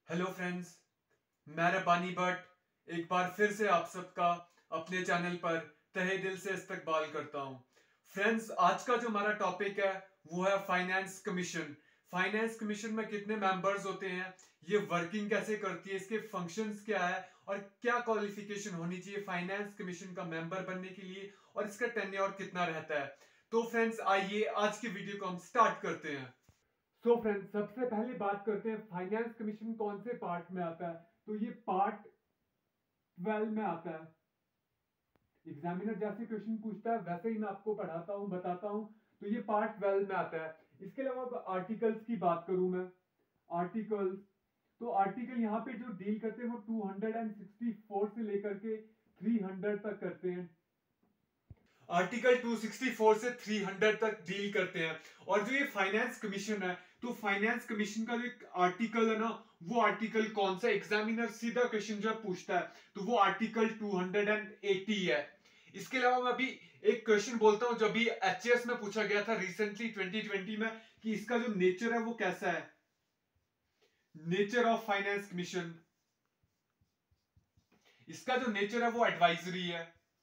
Hello friends, मैं रब्बानी भट्ट एक बार फिर से आप सबका अपने चैनल पर तहे दिल से इस्तकबाल करता हूं। फ्रेंड्स, आज का जो हमारा टॉपिक है वो है फाइनेंस कमीशन। फाइनेंस कमीशन में कितने मेंबर्स होते हैं, ये वर्किंग कैसे करती है, इसके फंक्शंस क्या है और क्या क्वालिफिकेशन होनी चाहिए फाइनेंस कमीशन का मेंबर बनने के लिए और इसका टेन्योर कितना रहता है। तो फ्रेंड्स, आइए आज की वीडियो को हम स्टार्ट करते हैं। सो फ्रेंड्स, सबसे पहले बात करते हैं फाइनेंस कमीशन कौन से पार्ट में आता है। तो ये पार्ट 12 में आता है। एग्जामिनर जैसे क्वेश्चन पूछता है वैसे ही मैं आपको पढ़ाता हूं, बताता हूं। तो ये पार्ट 12 में आता है। इसके अलावा आर्टिकल्स की बात करूं मैं, आर्टिकल्स, तो आर्टिकल यहाँ पे जो डील करते हैं वो 264 से लेकर के 300 तक करते हैं। आर्टिकल 264 से 300 तक डील करते हैं। और जो ये फाइनेंस कमीशन है, तो फाइनेंस कमीशन का जो एक आर्टिकल है ना, वो आर्टिकल कौन सा, एग्जामिनर सीधा क्वेश्चन जो पूछता है तो वो आर्टिकल 280 है। इसके अलावा मैं अभी एक क्वेश्चन बोलता हूं जो अभी एचएस में पूछा गया था रिसेंटली 2020 में, कि इसका जो नेचर है वो कैसा है। नेचर ऑफ फाइनेंस कमीशन, इसका जो नेचर है वो एडवाइजरी है।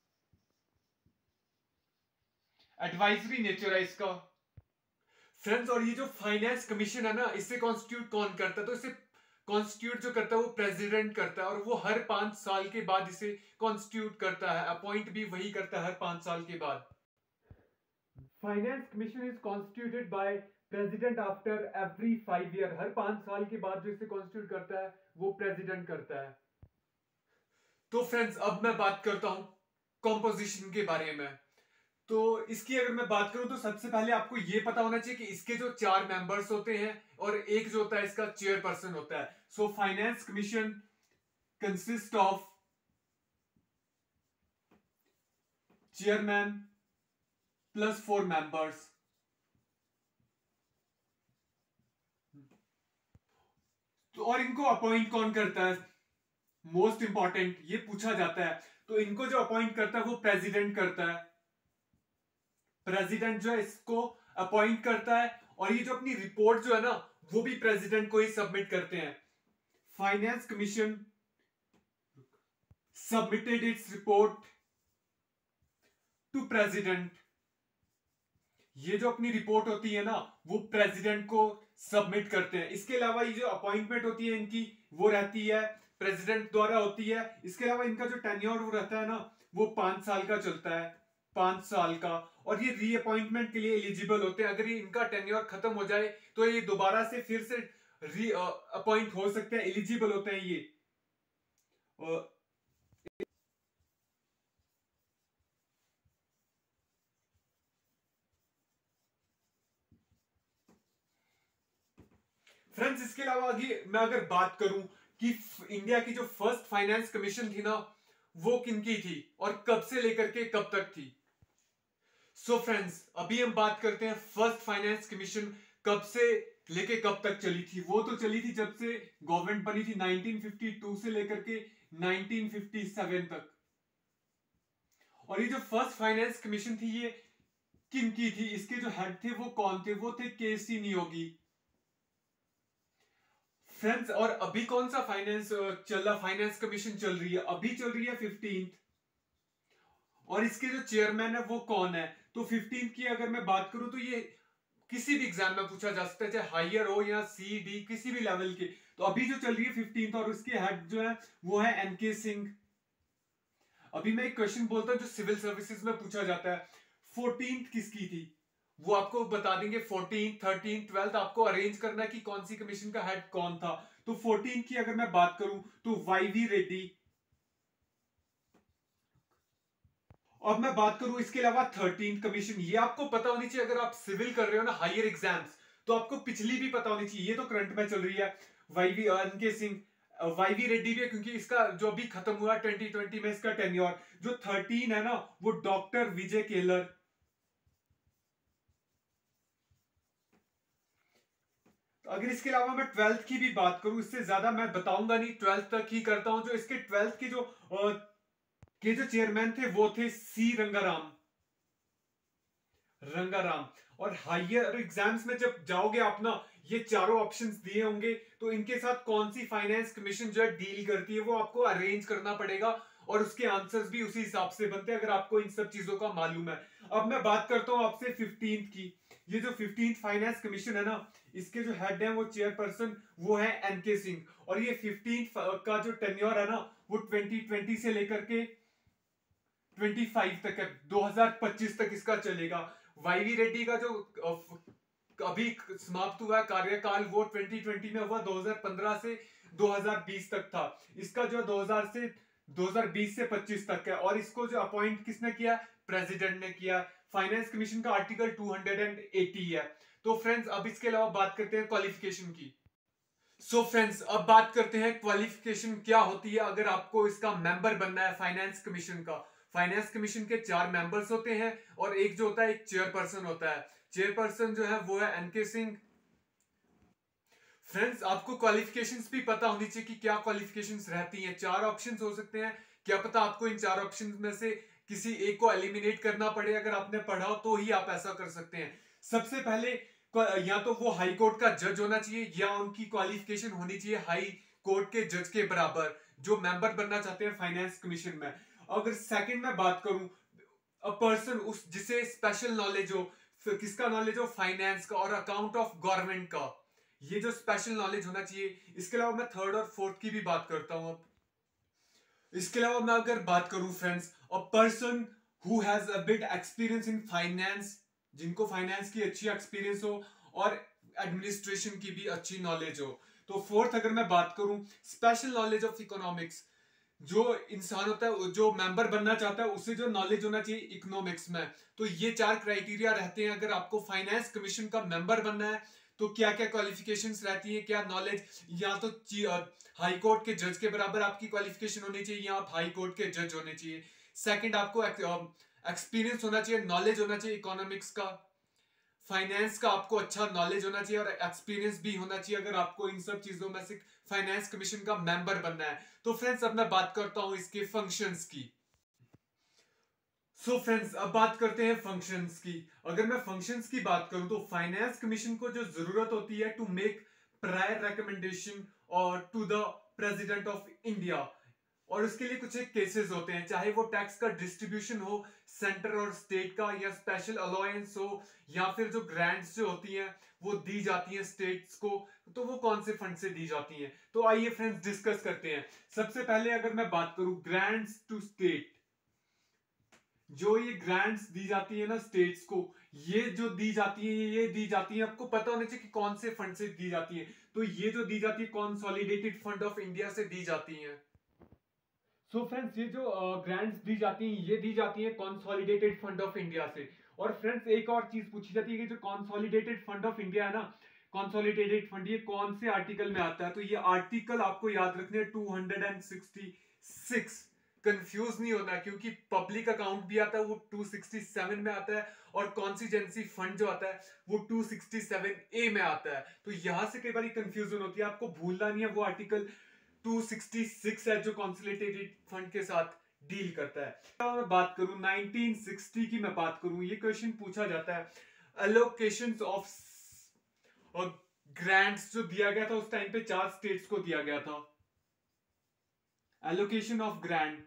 एडवाइजरी नेचर है इसका फ्रेंड्स। और ये जो फाइनेंस कमीशन है ना, इससे कॉन्स्टिट्यूट कौन करता है, तो इसे कॉन्स्टिट्यूट जो करता है वो प्रेसिडेंट करता है। और वो हर 5 साल के बाद इसे कॉन्स्टिट्यूट करता है, अपॉइंट भी वही करता है हर 5 साल के बाद। Finance commission is constituted by president after every 5 year. हर 5 साल के बाद जो इसे कॉन्स्टिट्यूट करता है वो प्रेसिडेंट करता है। तो फ्रेंड्स, अब मैं बात करता हूं कॉम्पोजिशन के बारे में। तो इसकी अगर मैं बात करूं तो सबसे पहले आपको यह पता होना चाहिए कि इसके जो 4 मेंबर्स होते हैं और एक जो होता है इसका चेयरपर्सन होता है। So finance commission consist of chairman plus 4 members. तो और इनको अपॉइंट कौन करता है, मोस्ट इंपॉर्टेंट ये पूछा जाता है। तो इनको जो अपॉइंट करता है वो प्रेसिडेंट करता है। प्रेसिडेंट जो है इसको अपॉइंट करता है और ये जो अपनी रिपोर्ट जो है ना वो भी प्रेसिडेंट को ही सबमिट करते हैं। Finance commission submitted its report to president. ये जो अपनी रिपोर्ट होती है ना वो प्रेसिडेंट को सबमिट करते हैं। इसके अलावा ये जो अपॉइंटमेंट होती है इनकी वो रहती है प्रेसिडेंट द्वारा होती है। इसके अलावा इनका जो टेन्योर वो रहता है ना वो 5 साल का चलता है, 5 साल का। और ये रीअपॉइंटमेंट के लिए एलिजिबल होते हैं। अगर ये इनका टेन्योर खत्म हो जाए तो ये दोबारा से फिर से री अपॉइंट हो सकते हैं, एलिजिबल होते हैं ये। फ्रेंड्स, इसके अलावा आगे मैं अगर बात करूं कि इंडिया की जो फर्स्ट फाइनेंस कमीशन थी ना वो किनकी थी और कब से लेकर के कब तक थी। सो फ्रेंड्स, अभी हम बात करते हैं फर्स्ट फाइनेंस कमीशन कब से लेके कब तक चली थी। वो तो चली थी जब से गवर्नमेंट बनी थी 1952 से लेकर के 1957 तक। और ये जो फर्स्ट फाइनेंस कमीशन थी ये किनकी थी, इसके जो हेड थे वो कौन थे, वो थे केसी नियोगी। फ्रेंड्स, और अभी कौन सा फाइनेंस चल रहा, फाइनेंस कमीशन चल रही है, अभी चल रही है 15th। और इसके जो चेयरमैन है वो कौन है, तो 15th की अगर मैं बात करूं तो ये किसी भी एग्जाम में पूछा जा सकता है, चाहे हायर हो या सी डी किसी भी लेवल के। तो अभी जो चल रही है 15th और उसके हेड जो है वो है एनके सिंह। अभी मैं एक क्वेश्चन बोलता हूं जो सिविल सर्विसेज में पूछा जाता है, 14th किसकी थी, वो आपको बता देंगे। 14th 13th 12th आपको अरेंज करना है कि कौन सी कमीशन का हेड कौन था। तो 14th की अगर मैं बात करूं तो वाईवी रेड्डी। अब मैं बात करूं इसके अलावा 13th कमीशन, ये आपको पता होनी चाहिए अगर आप सिविल कर रहे हो ना हायर एग्जाम्स, तो आपको पिछली भी पता होनी चाहिए। ये तो करंट में चल रही है YV NK Singh, YV Reddy भी है क्योंकि इसका जो अभी खत्म हुआ 2020 में इसका टेन्योर। जो 13 है ना वो डॉक्टर विजय केलर। तो अगर इसके अलावा मैं 12th की भी बात करूं, इससे ज्यादा मैं बताऊंगा नहीं, 12th तक ही करता हूं। जो इसके 12th की के जो चेयरमैन थे वो थे सी रंगाराम। रंगाराम। और हायर एग्जाम्स में जब जाओगे आप ना, ये चारों ऑप्शंस दिए होंगे, तो इनके साथ कौन सी फाइनेंस कमीशन जो है डील करती है वो आपको अरेंज करना पड़ेगा और उसके आंसर्स भी उसी हिसाब से बनते हैं अगर आपको इन सब चीजों का मालूम है। अब मैं बात करता हूं आपसे 15th की। ये जो 15th फाइनेंस कमीशन है ना, इसके जो हेड है वो चेयरपर्सन वो है एनके सिंह। और ये 15th का जो टेन्योर है ना वो 2020 से लेकर के 25 तक है, 2025 तक इसका चलेगा। वाईवी रेड्डी का जो अभी समाप्त हुआ कार्यकाल वो 2020 में हुआ, 2015 से 2020 तक था। इसका जो 2020 से 25 तक है और इसको जो अपॉइंट किसने किया, प्रेसिडेंट ने किया। फाइनेंस कमीशन का आर्टिकल 280 है। तो फ्रेंड्स अब इसके अलावा बात करते हैं क्वालिफिकेशन की। फ्रेंड्स अब बात करते हैं क्वालिफिकेशन क्या होती है अगर आपको इसका मेंबर बनना है फाइनेंस कमीशन का। फाइनेंस कमीशन के 4 मेंबर्स होते हैं और एक जो होता है एक चेयरपर्सन होता है। चेयरपर्सन जो है वो है एनके सिंह। फ्रेंड्स आपको क्वालिफिकेशंस भी पता होनी चाहिए कि क्या क्वालिफिकेशंस रहती हैं। 4 ऑप्शंस हो सकते हैं, क्या पता आपको इन 4 ऑप्शंस में से किसी एक को एलिमिनेट करना पड़े। अगर आपने पढ़ा हो तो ही आप ऐसा कर सकते हैं। सबसे पहले या तो वो हाई कोर्ट का जज होना चाहिए या उनकी क्वालिफिकेशन होनी चाहिए हाई कोर्ट के जज के बराबर, जो मेंबर बनना चाहते हैं फाइनेंस कमीशन में। अगर सेकंड में बात करूं, अ पर्सन उस जिसे स्पेशल नॉलेज हो, किसका नॉलेज हो, फाइनेंस का और अकाउंट ऑफ गवर्नमेंट का, ये जो स्पेशल नॉलेज होना चाहिए। इसके अलावा मैं थर्ड और फोर्थ की भी बात करता हूं। अब इसके अलावा मैं अगर बात करूं friends, a person who has a bit experience in finance, जिनको फाइनेंस की अच्छी एक्सपीरियंस हो और एडमिनिस्ट्रेशन की भी अच्छी नॉलेज हो। तो फोर्थ अगर मैं बात करूं, स्पेशल नॉलेज ऑफ इकोनॉमिक्स, जो इंसान होता है जो मेंबर बनना चाहता है उसे जो नॉलेज होना चाहिए इकोनॉमिक्स में। तो ये 4 क्राइटेरिया रहते हैं अगर आपको फाइनेंस कमीशन का मेंबर बनना है। तो क्या क्या क्वालिफिकेशंस रहती है, क्या नॉलेज, या तो हाई कोर्ट के जज के बराबर आपकी क्वालिफिकेशन होनी चाहिए या आप हाई कोर्ट के जज होने चाहिए। सेकंड आपको एक्सपीरियंस होना चाहिए, नॉलेज होना चाहिए इकोनॉमिक्स का, फाइनेंस का आपको अच्छा नॉलेज होना चाहिए और एक्सपीरियंस भी होना चाहिए अगर आपको इन सब चीजों में से फाइनेंस कमीशन का मेंबर बनना है। तो फ्रेंड्स अब मैं बात करता हूं इसके फंक्शंस की। फ्रेंड्स अब बात करते हैं फंक्शंस की। अगर मैं फंक्शंस की बात करूं तो फाइनेंस कमीशन को जो जरूरत होती है टू मेक प्रायर रिकमेंडेशन और to the president of India, और उसके लिए कुछ एक केसेस होते हैं, चाहे वो टैक्स का डिस्ट्रीब्यूशन हो सेंटर और स्टेट का, या स्पेशल अलाउंस हो, या फिर जो ग्रांट्स जो होती हैं वो दी जाती हैं स्टेट्स को, तो वो कौन से फंड से दी जाती हैं। तो आइए फ्रेंड्स डिस्कस करते हैं। सबसे पहले अगर मैं बात करूं ग्रांट्स टू स्टेट, जो ये ग्रांट्स दी जाती है ना स्टेट्स को, ये जो दी जाती है ये दी जाती है, आपको पता होना चाहिए कि कौन से फंड से दी जाती है। तो ये जो दी जाती है कंसोलिडेटेड फंड ऑफ इंडिया से दी जाती है। फ्रेंड्स ये जो ग्रांट्स दी जाती हैं ये दी जाती है कंसोलिडेटेड फंड ऑफ इंडिया से। और फ्रेंड्स एक और चीज पूछी जाती है कि जो कंसोलिडेटेड फंड ऑफ इंडिया है ना, कंसोलिडेटेड फंड ये कौन से आर्टिकल में आता है। तो ये आर्टिकल आपको याद रखने 266। कंफ्यूज नहीं होना क्योंकि पब्लिक अकाउंट भी आता है वो 267 में आता है और कॉन्सिजेंसी फंड जो आता है वो 267A में आता है। तो यहां से कई बार कंफ्यूजन होती है, आपको भूलना नहीं है वो आर्टिकल 266 है जो कंसोलिडेटेड फंड के साथ डील करता है। अब मैं बात करूं 1960 की, मैं बात करूं, ये क्वेश्चन पूछा जाता है एलोकेशंस ऑफ ग्रांट्स जो दिया गया था उस टाइम पे 4 स्टेट्स को दिया गया था। एलोकेशन ऑफ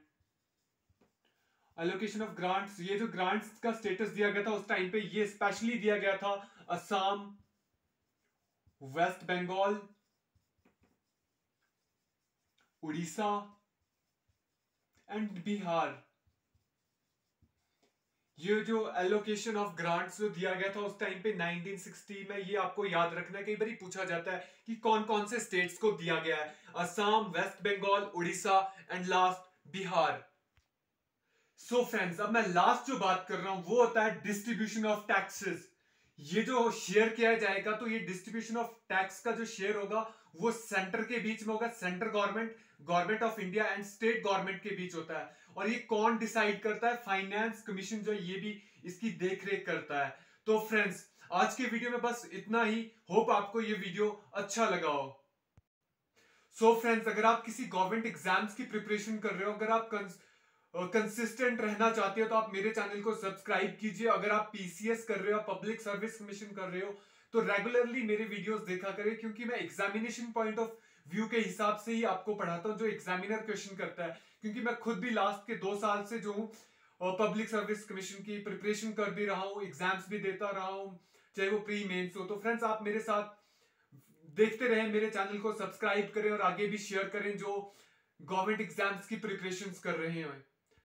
ग्रांट्स, ये जो ग्रांट्स का स्टेटस दिया गया था उस टाइम पे ये स्पेशली दिया गया था असम, वेस्ट बंगाल, उड़ीसा एंड बिहार। ये जो एलोकेशन ऑफ ग्रांट्स जो दिया गया था उस टाइम पे 1960 में, ये आपको याद रखना है, कई बार पूछा जाता है कि कौन कौन से स्टेट्स को दिया गया है, Assam, West Bengal, Orissa and last Bihar. Friends अब मैं लास्ट जो बात कर रहा हूं वो होता है डिस्ट्रीब्यूशन ऑफ टैक्सेस। ये जो शेयर किया जाएगा तो ये डिस्ट्रीब्यूशन ऑफ टैक्स का जो शेयर होगा वो सेंटर के बीच में होगा, central government, government of India and state government के बीच होता है। और ये कौन डिसाइड करता है, फाइनेंस कमीशन जो ये भी इसकी देखरेख करता है। तो फ्रेंड्स आज के वीडियो में बस इतना ही, होप आपको ये वीडियो अच्छा लगा हो। फ्रेंड्स अगर आप किसी गवर्नमेंट एग्जाम्स की प्रिपरेशन कर रहे हो, अगर आप कंसिस्टेंट रहना चाहते हो तो आप मेरे चैनल को सब्सक्राइब कीजिए। अगर आप पीसीएस कर रहे हो, पब्लिक सर्विस कमीशन कर रहे हो, तो रेगुलरली मेरे वीडियोस देखा करें, क्योंकि मैं एग्जामिनेशन पॉइंट ऑफ व्यू के हिसाब से ही आपको पढ़ाता हूं, जो एग्जामिनर क्वेश्चन करता है। क्योंकि मैं खुद भी लास्ट के 2 साल से जो हूँ पब्लिक सर्विस कमीशन की प्रिपरेशन कर भी रहा हूँ, एग्जाम्स भी देता रहा हूँ, चाहे वो प्री मेंस हो। तो फ्रेंड्स, आप मेरे साथ देखते रहें, मेरे चैनल को सब्सक्राइब करें और आगे भी शेयर करें जो गवर्नमेंट एग्जाम्स की प्रिपरेशंस कर रहे हैं।